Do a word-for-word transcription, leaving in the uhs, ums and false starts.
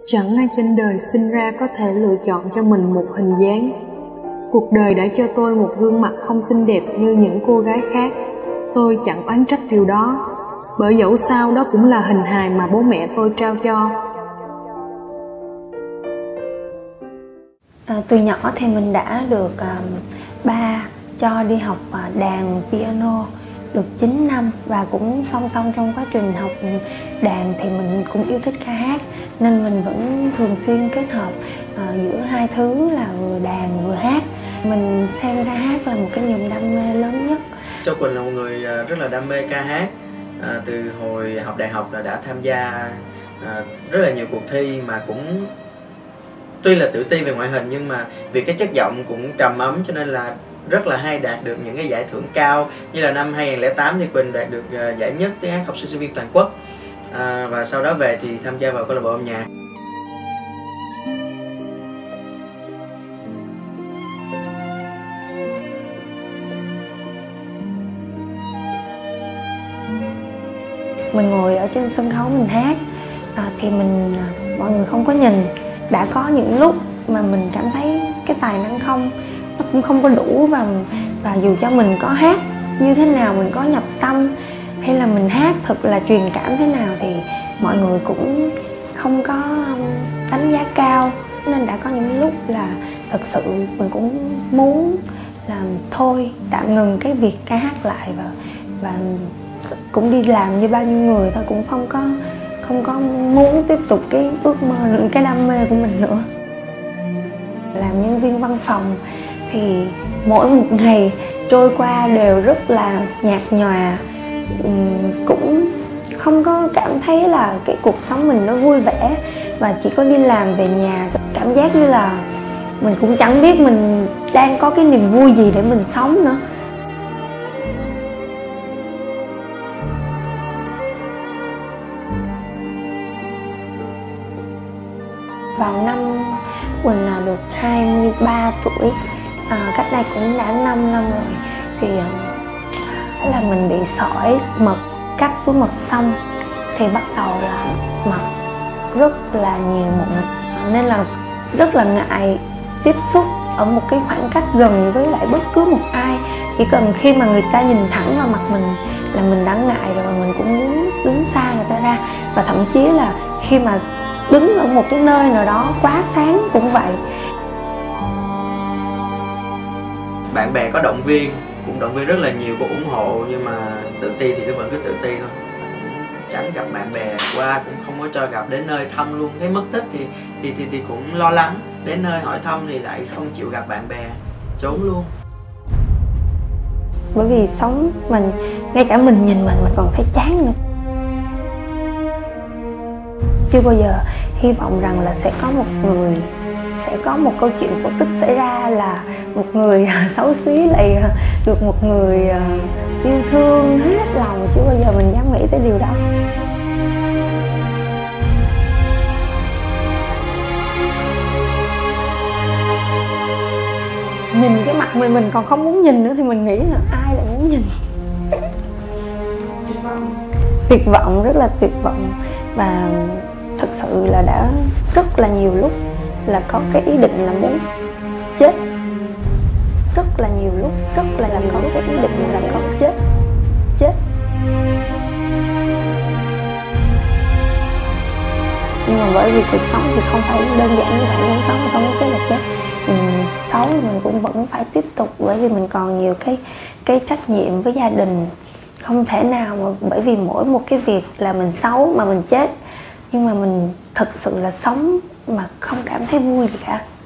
Chẳng ai trên đời sinh ra có thể lựa chọn cho mình một hình dáng. Cuộc đời đã cho tôi một gương mặt không xinh đẹp như những cô gái khác. Tôi chẳng oán trách điều đó, bởi dẫu sao đó cũng là hình hài mà bố mẹ tôi trao cho. À, từ nhỏ thì mình đã được à, ba cho đi học à, đàn piano được chín năm, và cũng song song trong quá trình học đàn thì mình cũng yêu thích ca hát, nên mình vẫn thường xuyên kết hợp à, giữa hai thứ là vừa đàn vừa hát. Mình xem ca hát là một cái niềm đam mê lớn nhất. Châu Quỳnh là một người rất là đam mê ca hát. À, từ hồi học đại học là đã tham gia à, rất là nhiều cuộc thi, mà cũng tuy là tự ti về ngoại hình nhưng mà vì cái chất giọng cũng trầm ấm cho nên là rất là hay đạt được những cái giải thưởng cao. Như là năm hai nghìn không trăm lẻ tám thì Quỳnh đạt được giải nhất tiếng hát học sinh sinh viên toàn quốc, à, và sau đó về thì tham gia vào câu lạc bộ âm nhạc. Mình ngồi ở trên sân khấu mình hát à, thì mình mọi người không có nhìn. Đã có những lúc mà mình cảm thấy cái tài năng không nó cũng không có đủ, và và dù cho mình có hát như thế nào, mình có nhập tâm hay là mình hát thật là truyền cảm thế nào thì mọi người cũng không có đánh giá cao. Nên đã có những lúc là thật sự mình cũng muốn là thôi tạm ngừng cái việc ca hát lại, và và cũng đi làm như bao nhiêu người thôi, cũng không có không có muốn tiếp tục cái ước mơ, cái đam mê của mình nữa. Làm nhân viên văn phòng thì mỗi một ngày trôi qua đều rất là nhạt nhòa, cũng không có cảm thấy là cái cuộc sống mình nó vui vẻ, và chỉ có đi làm về nhà cảm giác như là mình cũng chẳng biết mình đang có cái niềm vui gì để mình sống nữa. Vào năm Quỳnh là được hai mươi ba tuổi, à, cách đây cũng đã năm năm rồi, thì uh, là mình bị sỏi mật. Cắt túi mật xong thì bắt đầu là mặt rất là nhiều mụn, nên là rất là ngại tiếp xúc ở một cái khoảng cách gần với lại bất cứ một ai. Chỉ cần khi mà người ta nhìn thẳng vào mặt mình là mình đã ngại rồi, mình cũng muốn đứng xa người ta ra. Và thậm chí là khi mà đứng ở một cái nơi nào đó quá sáng cũng vậy. Bạn bè có động viên, cũng động viên rất là nhiều, cũng ủng hộ, nhưng mà tự ti thì cứ vẫn cứ tự ti thôi. Tránh gặp bạn bè qua, cũng không có cho gặp, đến nơi thăm luôn. Thấy mất tích thì thì thì, thì cũng lo lắng, đến nơi hỏi thăm thì lại không chịu gặp bạn bè, trốn luôn. Bởi vì sống mình, ngay cả mình nhìn mình mình còn thấy chán nữa. Chưa bao giờ hy vọng rằng là sẽ có một người, sẽ có một câu chuyện cổ tích xảy ra là một người xấu xí lại được một người yêu thương hết lòng. Chưa bao giờ mình dám nghĩ tới điều đó. Nhìn cái mặt mình mình còn không muốn nhìn nữa thì mình nghĩ là ai lại muốn nhìn. Tuyệt vọng, rất là tuyệt vọng. Và thật sự là đã rất là nhiều lúc là có cái ý định là muốn chết. Rất là nhiều lúc, rất là, là có cái ý định là có chết. Chết. Nhưng mà bởi vì cuộc sống thì không phải đơn giản như vậy, muốn sống mà sống chết là chết. Mình xấu thì mình cũng vẫn phải tiếp tục, bởi vì mình còn nhiều cái cái trách nhiệm với gia đình. Không thể nào mà bởi vì mỗi một cái việc là mình xấu mà mình chết. Nhưng mà mình thật sự là sống mà không cảm thấy vui gì cả.